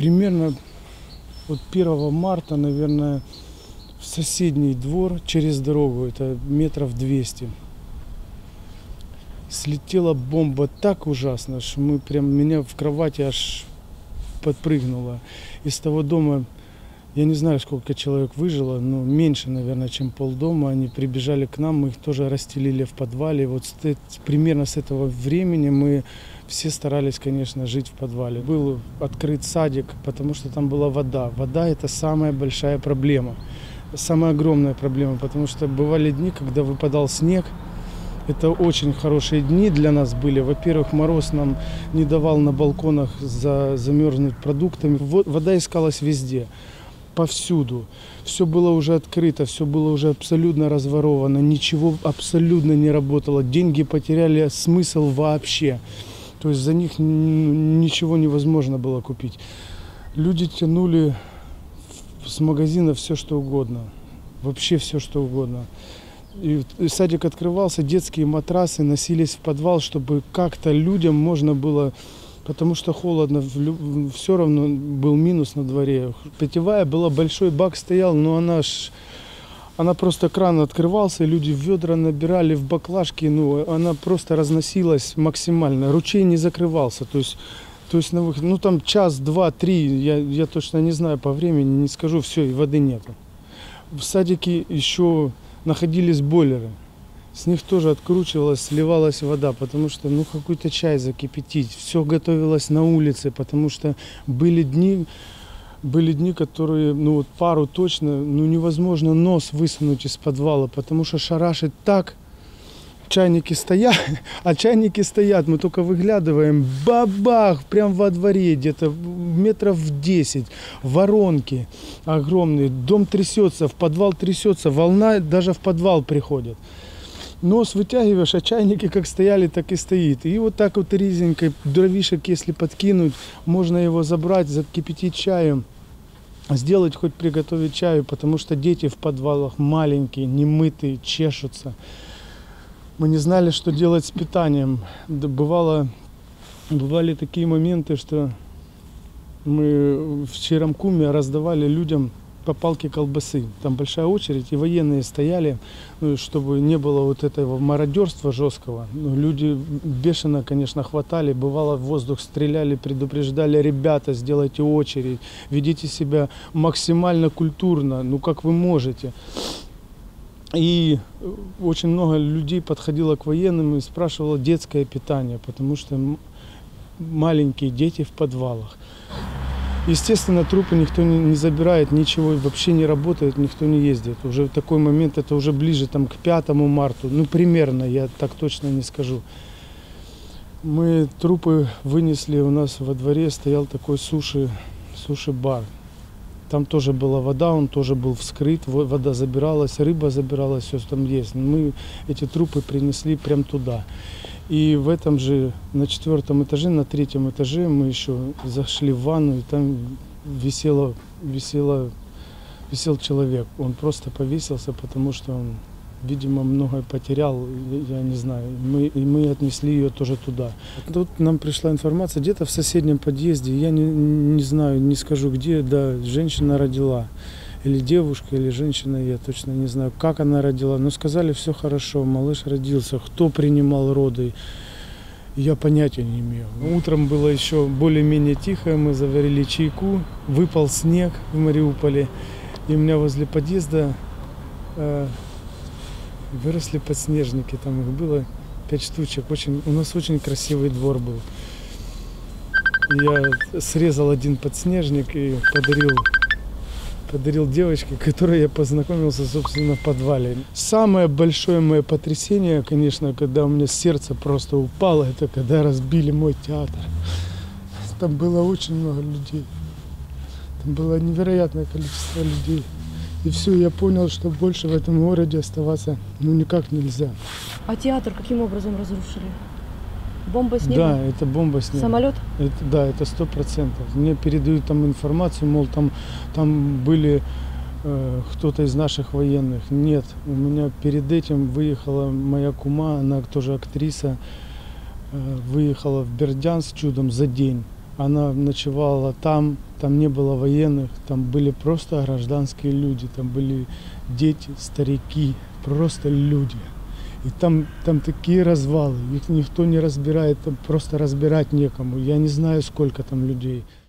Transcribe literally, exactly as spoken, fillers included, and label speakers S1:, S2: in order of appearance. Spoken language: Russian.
S1: примерно вот первого марта, наверное, в соседний двор через дорогу, это метров двести, слетела бомба так ужасно, что мы прям, меня в кровати аж подпрыгнуло. Из того дома, я не знаю, сколько человек выжило, но меньше, наверное, чем полдома. Они прибежали к нам, мы их тоже расстелили в подвале. Вот с, примерно с этого времени мы все старались, конечно, жить в подвале. Был открыт садик, потому что там была вода. Вода – это самая большая проблема, самая огромная проблема, потому что бывали дни, когда выпадал снег. Это очень хорошие дни для нас были. Во-первых, мороз нам не давал на балконах за, замерзнуть продуктами. Вода искалась везде, повсюду. Все было уже открыто, все было уже абсолютно разворовано, ничего абсолютно не работало. Деньги потеряли смысл вообще. То есть за них ничего невозможно было купить. Люди тянули с магазина все, что угодно. Вообще все, что угодно. И садик открывался, детские матрасы носились в подвал, чтобы как-то людям можно было, потому что холодно, все равно был минус на дворе. Питьевая была, большой бак стоял, но она ж, она просто кран открывался, люди в ведра набирали, в баклажки, ну, она просто разносилась максимально. Ручей не закрывался, то есть, то есть на выход, ну там час, два, три, я, я точно не знаю по времени, не скажу, все, и воды нету. В садике еще находились бойлеры, с них тоже откручивалась, сливалась вода, потому что ну какой-то чай закипятить, все готовилось на улице, потому что были дни, были дни, которые, ну вот пару точно, ну невозможно нос высунуть из подвала, потому что шарашит так, чайники стоят, а чайники стоят, мы только выглядываем, бабах, прям во дворе, где-то метров в десять, воронки огромные, дом трясется, в подвал трясется, волна даже в подвал приходит. Нос вытягиваешь, а чайники как стояли, так и стоит. И вот так вот резенькой, дровишек если подкинуть, можно его забрать, закипятить чаем, сделать хоть приготовить чаю, потому что дети в подвалах маленькие, немытые, чешутся. Мы не знали, что делать с питанием. Бывало, бывали такие моменты, что мы в Черемкуме раздавали людям по палке колбасы. Там большая очередь, и военные стояли, чтобы не было вот этого мародерства жесткого. Люди бешено, конечно, хватали. Бывало, в воздух стреляли, предупреждали: ребята, сделайте очередь, ведите себя максимально культурно, ну как вы можете. И очень много людей подходило к военным и спрашивало детское питание, потому что маленькие дети в подвалах. Естественно, трупы никто не забирает, ничего вообще не работает, никто не ездит. Уже в такой момент, это уже ближе там, к пятому марта, ну примерно, я так точно не скажу. Мы трупы вынесли, у нас во дворе стоял такой суши, суши-бар. Там тоже была вода, он тоже был вскрыт, вода забиралась, рыба забиралась, все там есть. Мы эти трупы принесли прямо туда. И в этом же, на четвертом этаже, на третьем этаже мы еще зашли в ванну, и там висело, висело, висел человек. Он просто повесился, потому что он, видимо, многое потерял, я не знаю. Мы, и мы отнесли ее тоже туда. Тут нам пришла информация, где-то в соседнем подъезде, я не, не знаю, не скажу где, да, женщина родила. Или девушка, или женщина, я точно не знаю, как она родила. Но сказали, все хорошо, малыш родился. Кто принимал роды, я понятия не имею. Утром было еще более-менее тихо, мы заварили чайку, выпал снег в Мариуполе. И у меня возле подъезда э, выросли подснежники, там их было пять штучек. Очень, у нас очень красивый двор был. Я срезал один подснежник и подарил... подарил девочке, которой я познакомился, собственно, в подвале. Самое большое мое потрясение, конечно, когда у меня сердце просто упало, это когда разбили мой театр. Там было очень много людей. Там было невероятное количество людей. И все, я понял, что больше в этом городе оставаться ну никак нельзя.
S2: А театр каким образом разрушили? Бомба с неба?
S1: Да, это бомба с неба.
S2: Самолет?
S1: Это, да, это сто процентов. Мне передают там информацию, мол, там, там были э, кто-то из наших военных. Нет, у меня перед этим выехала моя кума, она тоже актриса, э, выехала в Бердянск чудом за день. Она ночевала там, там не было военных, там были просто гражданские люди, там были дети, старики, просто люди. И там, там такие развалы, их никто не разбирает, там просто разбирать некому. Я не знаю, сколько там людей.